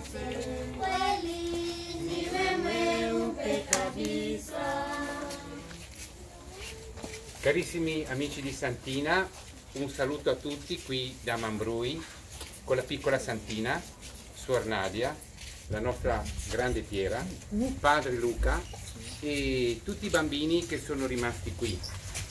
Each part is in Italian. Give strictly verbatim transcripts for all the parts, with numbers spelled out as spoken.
Carissimi amici di Santina, un saluto a tutti qui da Mambrui con la piccola Santina, Suor Nadia, la nostra grande Piera, padre Luca e tutti i bambini che sono rimasti qui.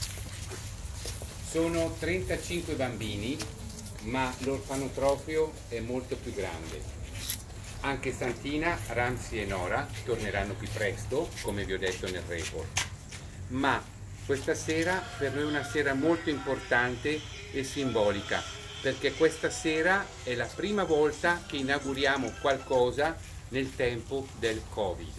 Sono trentacinque bambini, ma l'orfanotrofio è molto più grande. Anche Santina, Ramsi e Nora torneranno qui presto, come vi ho detto nel report. Ma questa sera per noi è una sera molto importante e simbolica, perché questa sera è la prima volta che inauguriamo qualcosa nel tempo del Covid.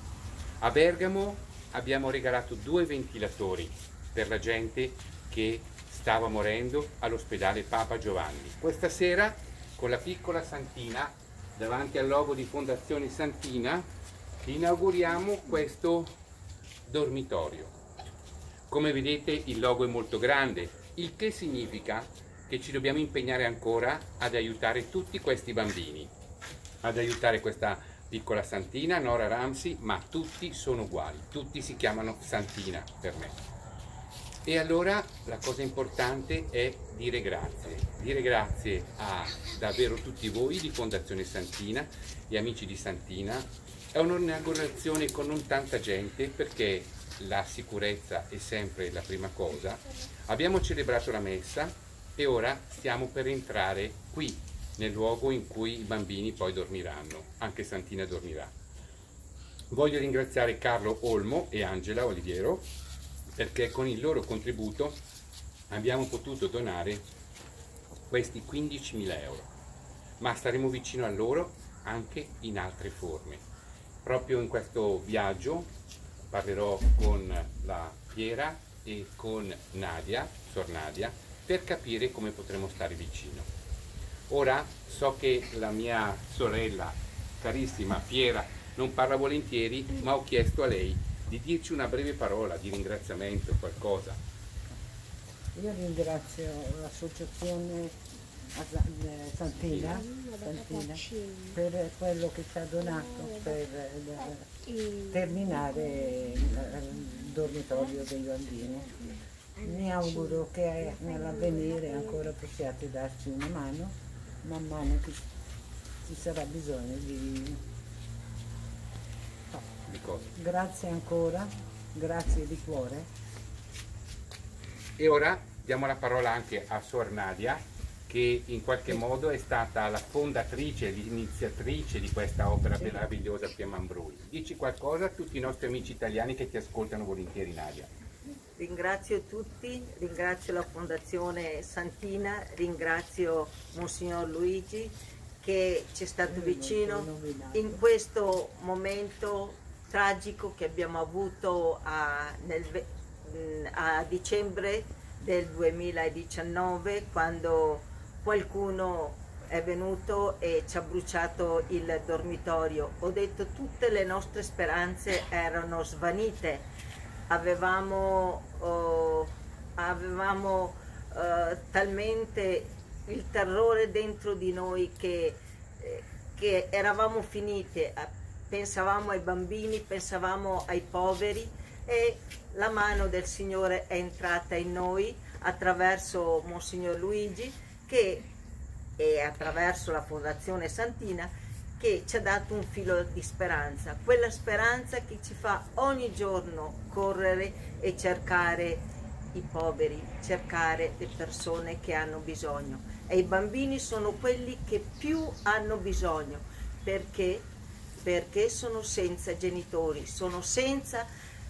A Bergamo abbiamo regalato due ventilatori per la gente che stava morendo all'ospedale Papa Giovanni. Questa sera con la piccola Santina, davanti al logo di Fondazione Santina, inauguriamo questo dormitorio. Come vedete il logo è molto grande, il che significa che ci dobbiamo impegnare ancora ad aiutare tutti questi bambini, ad aiutare questa piccola Santina, Nora, Ramsi, ma tutti sono uguali, tutti si chiamano Santina per me. E allora la cosa importante è dire grazie, dire grazie a davvero tutti voi di Fondazione Santina e amici di Santina. È un'inaugurazione con non tanta gente perché la sicurezza è sempre la prima cosa. Abbiamo celebrato la messa e ora stiamo per entrare qui nel luogo in cui i bambini poi dormiranno, anche Santina dormirà. Voglio ringraziare Carlo Olmo e Angela Oliviero perché con il loro contributo abbiamo potuto donare questi quindicimila euro, ma staremo vicino a loro anche in altre forme. Proprio in questo viaggio parlerò con la Piera e con Nadia, Suor Nadia, per capire come potremo stare vicino. Ora so che la mia sorella carissima Piera non parla volentieri, ma ho chiesto a lei di dirci una breve parola di ringraziamento, qualcosa. Io ringrazio l'associazione Santina, Santina per quello che ci ha donato per terminare il dormitorio dei bambini. Mi auguro che nell'avvenire ancora possiate darci una mano man mano che ci sarà bisogno di... No. Di cosa? Grazie ancora, grazie di cuore. E ora diamo la parola anche a Suor Nadia, che in qualche modo è stata la fondatrice, l'iniziatrice di questa opera meravigliosa qui a Mambrui. Dici qualcosa a tutti i nostri amici italiani che ti ascoltano volentieri, Nadia. Ringrazio tutti, ringrazio la Fondazione Santina, ringrazio Monsignor Luigi che ci è stato vicino in questo momento tragico che abbiamo avuto a, nel, a dicembre del duemiladiciannove, quando qualcuno è venuto e ci ha bruciato il dormitorio. Ho detto tutte le nostre speranze erano svanite, avevamo, oh, avevamo uh, talmente il terrore dentro di noi che, eh, che eravamo finite, pensavamo ai bambini, pensavamo ai poveri e la mano del Signore è entrata in noi attraverso Monsignor Luigi che, e attraverso la Fondazione Santina, che ci ha dato un filo di speranza, quella speranza che ci fa ogni giorno correre e cercare i poveri, cercare le persone che hanno bisogno. E i bambini sono quelli che più hanno bisogno, perché, perché sono senza genitori, sono senza,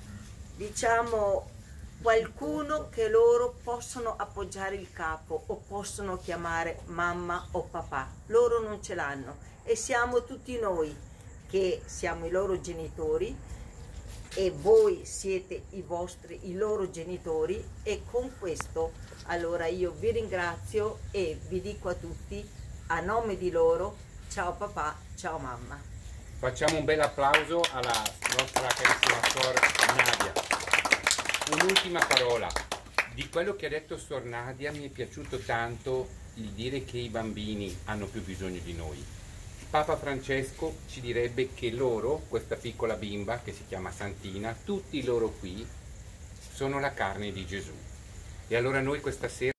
diciamo, qualcuno che loro possono appoggiare il capo o possono chiamare mamma o papà. Loro non ce l'hanno e siamo tutti noi che siamo i loro genitori e voi siete i vostri, i loro genitori, e con questo allora io vi ringrazio e vi dico a tutti a nome di loro ciao papà, ciao mamma. Facciamo un bel applauso alla nostra carissima Suor Nadia. Un'ultima parola. Di quello che ha detto Suor Nadia mi è piaciuto tanto il dire che i bambini hanno più bisogno di noi. Papa Francesco ci direbbe che loro, questa piccola bimba che si chiama Santina, tutti loro qui sono la carne di Gesù. E allora noi questa sera